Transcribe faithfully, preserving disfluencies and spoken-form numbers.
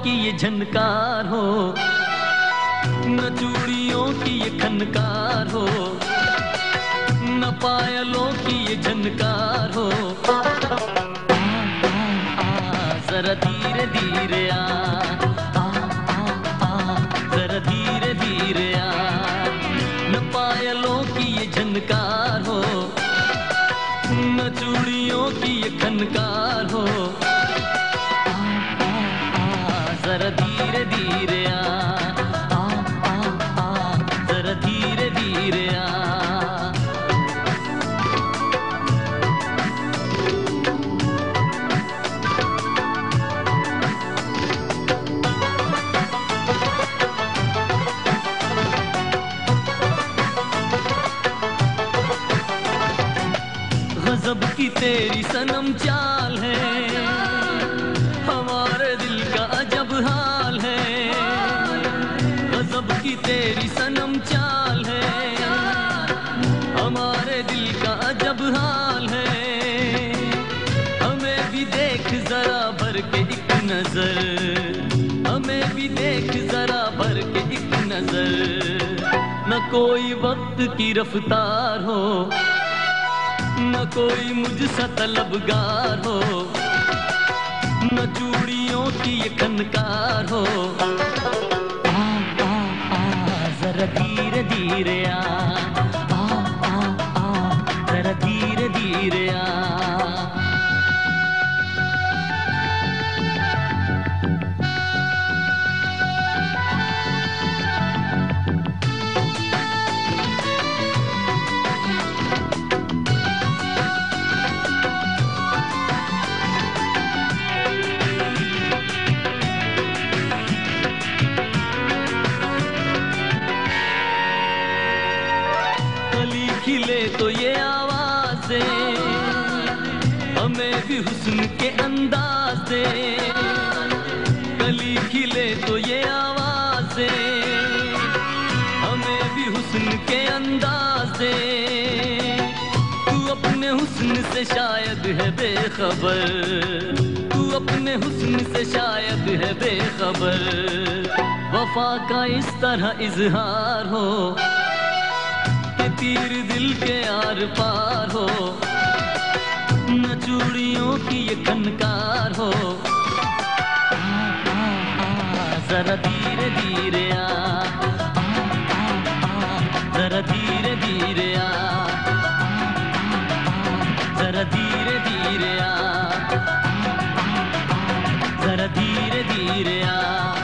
की ये झनकार हो, न चूड़ियों की ये खनकार हो, न पायलों की ये झनकार हो। आ, आ, आ, जरा धीरे धीरे आ, आ, आ, आ, जरा धीरे धीरे आ। न पायलों की ये झनकार हो, न चूड़ियों की ये खनकार हो। जरा धीरे धीरे आ, आ, आ, आ, जरा धीरे धीरे आ। गजब की तेरी सनम चाल है, हमारे दिल का अजब हाल है। गजब की तेरी सनम चाल है, हमारे दिल का अजब हाल है। हमें भी देख जरा भर के एक नजर, हमें भी देख जरा भर के एक नजर। न कोई वक्त की रफ्तार हो, न कोई मुझसा तलबगार हो, न चूड़ियों की ये खनकार हो। आ, आ, आ, जरा धीरे धीरे आ, आ, आ, आ, जरा धीरे धीरे आ। खिले तो ये आवाज़ें, हमें भी हुस्न के अंदाज दे। कली खिले तो ये आवाज़ें, हमें भी हुस्न के अंदाज दे। तू अपने हुस्न से शायद है बेखबर, तू अपने हुस्न से शायद है बेखबर। वफा का इस तरह इजहार हो, तीर दिल के आर पार हो, न चूड़ियों की ये खनकार हो। आ, आ, आ, जरा धीरे धीरे आ, आ, आ, आ, जरा धीरे धीरे आ, आ, आ, आ, जरा धीरे धीरे आ, आ, आ, आ, जरा धीरे धीरे आ।